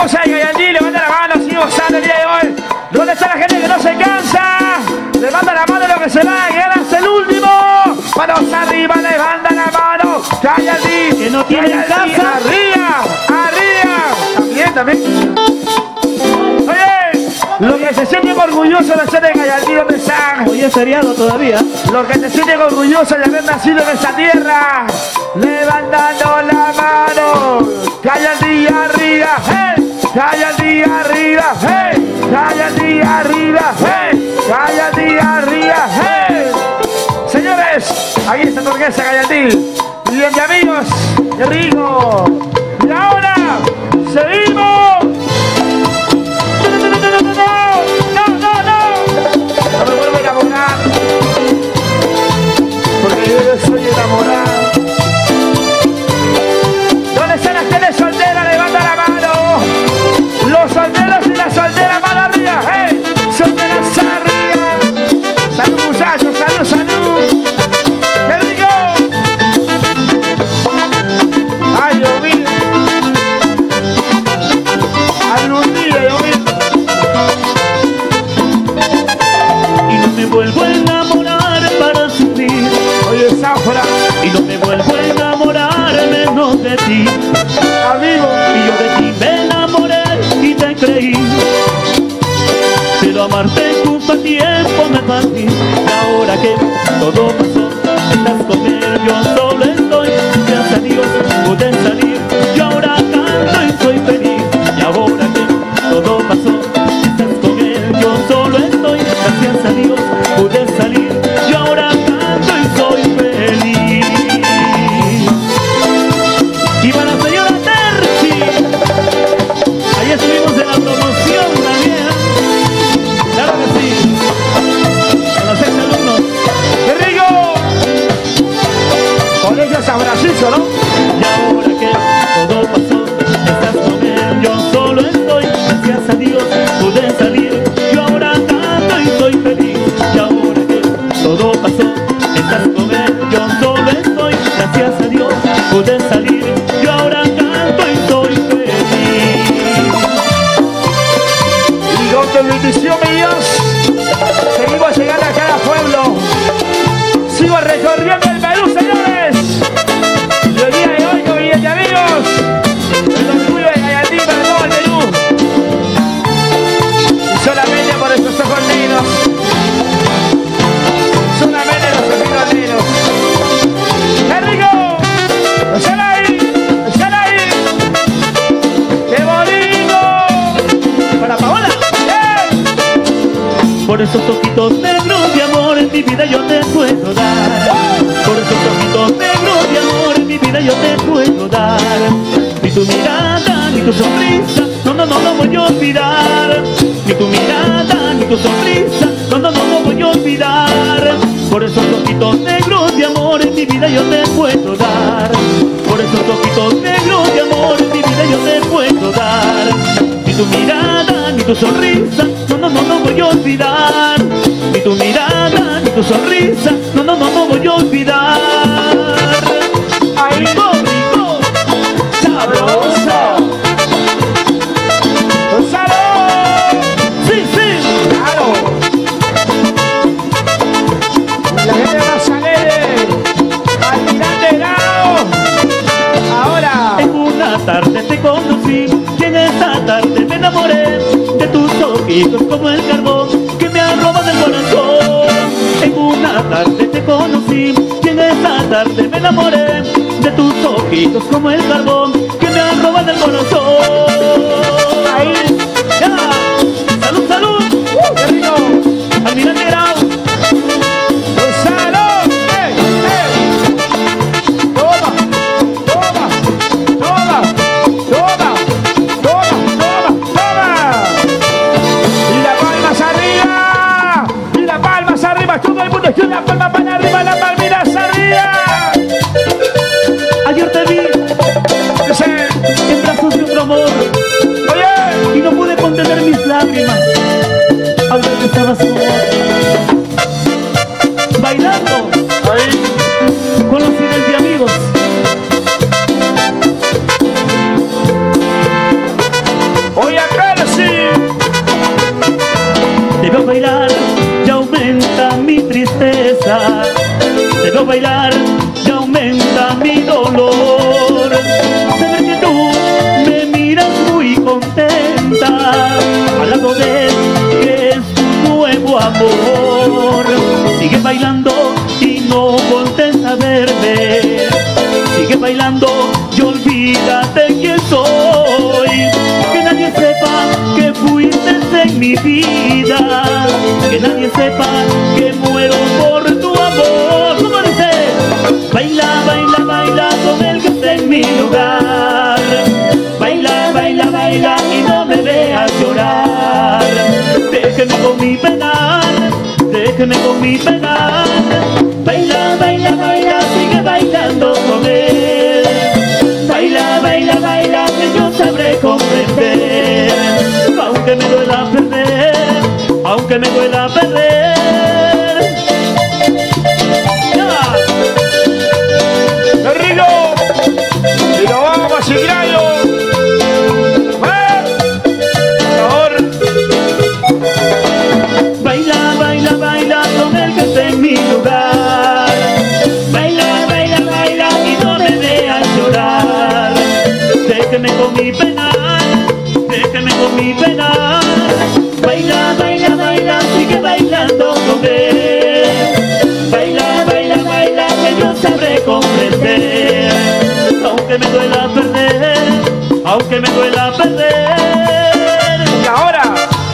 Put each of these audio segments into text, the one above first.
hermosa de Gayandí, levanta la mano, sigue gozando el día de hoy. ¿Dónde está la gente que no se cansa? Levanta la mano lo que se va, y ahora es el último. Manos arriba, levanta la mano. Gayandí, que no tiene casa. Arriba, arriba. También. Oye, los que se sienten orgullosos de ser de Gayandí, ¿dónde están? Hoy es feriado todavía. Los que se sienten orgullosos de haber nacido en esta tierra, levantando la mano. Gayandí arriba, hey. Gayandí arriba, hey. Gayandí arriba, hey. Gayandí arriba, hey. Señores, ahí está tu orquesta Gayandí. Bien, y amigos, qué rico. Y ahora, seguimos. No me vuelvo a enamorar, porque yo soy enamorado. ¿Dónde están las teles solteras? Levanta la mano. Los solteros y las solteras, mano arriba. ¡Hey! Solteras arriba. Salud, muchachos, salud, salud. ¡Qué rico! ¡Ay, Dios mío! ¡Algún día, Dios mío! Y no me vuelvo a enamorar para sufrir. Oye, Zafra. Y no me vuelvo a enamorar menos de ti. Amigo. Y yo de ti me enamoré y te creí. Pero amarte cuánto tiempo me partí. Y ahora que todo pasó, estás con él, yo solo estoy. Gracias a Dios pude salir. Y ahora canto y soy feliz. Y ahora que todo pasó, estás con él, yo solo estoy. Gracias a Dios pude salir. Y ahora canto y soy feliz. Y para la señora Terci, ahí estuvimos en la promoción también. Claro que sí. Con los exalumnos. ¡Qué rico! Colegio San Francisco, ¿no? Y ahora que todo pasó, estás con él, yo solo estoy. Gracias a Dios pude salir. Yo ahora canto y soy feliz. Y ahora que todo pasó, estás con él, yo solo estoy. Gracias a Dios pude salir. Yo ahora canto y soy feliz. Y con tu bendición, mi Dios, seguimos llegando a cada pueblo. Sigo recorriendo el Perú, señores. Y el día de hoy, con mis amigos, el orgullo de Gayandí para todo el Perú. Y solamente por esos ojos negros. Solamente los ojos negros. ¡Qué rico! ¡Échala ahí! ¡Échala ahí! ¡Qué bonito! Para Paola. Por esos ojitos negros de amor en mi vida yo te puedo dar. Por esos ojitos negros de amor en mi vida yo te puedo dar. Ni tu mirada, ni tu sonrisa, no voy a olvidar. Ni tu mirada, ni tu sonrisa, no voy a olvidar. Por esos ojitos negros de amor en mi vida yo te puedo dar. Por esos ojitos negros de amor en mi vida yo te puedo dar. Ni tu mirada, ni tu sonrisa, no voy a olvidar. Ni tu mirada, ni tu sonrisa, no voy a olvidar. ¡Ay, Rico, rico, sabroso! ¡Salud! sí, sí. ¡Claro! La gente más alegre. ¡Almirante Grau! Ahora. En una tarde te conocí y en esa tarde me enamoré de tus ojitos como el carbón que me arroban el corazón. En una tarde te conocí y en esa tarde me enamoré de tus ojitos como el carbón que me arroban el corazón. Ahí. ¡Ya! ¡Salud, salud! ¡Qué rico! ¡Almirante Grau! ¡Salud! ¡Ey! ¡Ey! ¡Toma! ¡Toma! ¡Toma! ¡Toma! ¡Toma! ¡Toma! ¡Toma! ¡Y las palmas arriba! ¡Y las palmas arriba! ¡Todo el mundo quiere la palma para arriba! ¡Las palmitas arriba! Ayer te vi en brazos de otro amor ¡Oye! y no pude contener mis lágrimas al ver que estabas con otro, bailando con los miles de amigos. veo bailar y aumenta mi dolor. Saber que tú me miras muy contenta al lado de él, que es tu nuevo amor. Sigue bailando y no voltes a verme. Sigue bailando y olvídate quién soy. Que nadie sepa que fuiste en mi vida. Que nadie sepa que muero por tu amor. ¿Cómo dice? Baila, baila, baila con el que está en mi lugar. Baila, baila, baila y no me veas llorar. Déjeme con mi penar, déjeme con mi penar. Baila, baila, baila, sigue bailando con él. Baila, baila, baila, que yo sabré comprender. Aunque me duela perder, aunque me duela perder. ¡Rico! Y lo vamos a seguir. Por favor. Baila, baila, baila con el que está en mi lugar. Baila, baila, baila y no me veas llorar. Déjeme con mi penar, déjeme con mi penar. Baila, baila, baila, sigue bailando con él. Baila, baila, baila, que yo sabré comprender. Aunque me duela perder, aunque me duela perder. Y ahora,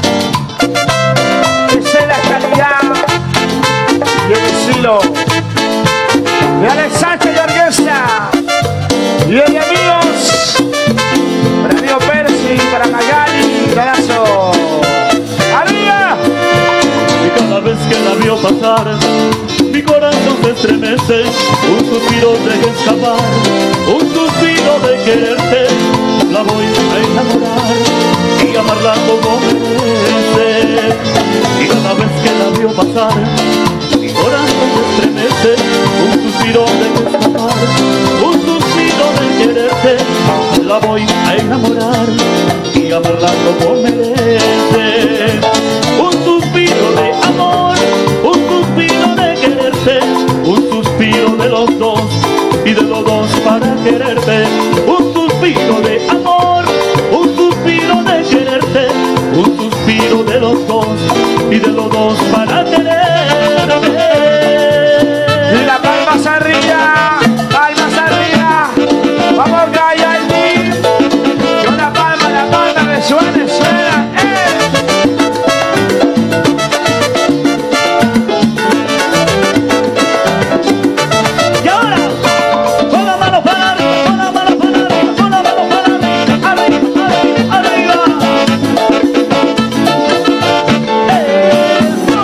esa es la calidad y el estilo de Alex Sánchez y Orquesta. Y de amigos, para amigo Percy, para Magali, pedazo. ¡Arriba! Y cada vez que la veo pasar, mi corazón se estremece. Un suspiro de escapar, un suspiro de quererte. La voy a enamorar y amarla como merece. Y cada vez que la veo pasar, mi corazón se estremece. Un suspiro de escapar, un suspiro de quererte. La voy a enamorar y amarla como merece. Un suspiro de amor, un suspiro de quererte, un suspiro de los dos y de los dos para quererte. Un suspiro de amor, un suspiro de quererte, un suspiro de los dos y de los dos para quererte. Y las palmas arriba, palmas arriba. Vamos, Gallardín. Que una palma que suene, suena. Y ahora, con la mano para arriba, con la mano para arriba, con la mano para arriba, arriba, arriba, arriba. ¡Eso!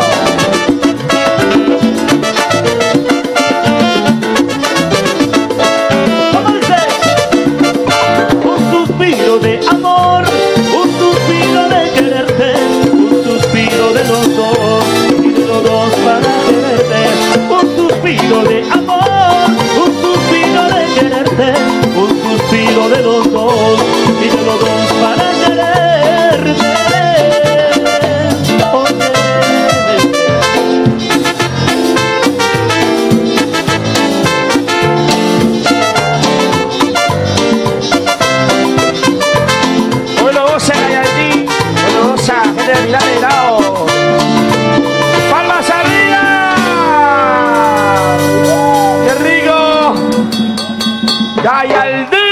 ¿Cómo dice? Un suspiro de amor, un suspiro de quererte, un suspiro de los dos y de los dos para quererte. Un suspiro de amor, un suspiro de quererte, un suspiro de los dos y de los dos para quererte. Hoy lo goza Gallardín, hoy lo goza gente de Milán de Lao. ¡Palmas arriba! ¡Qué rico! ¡Gallardín!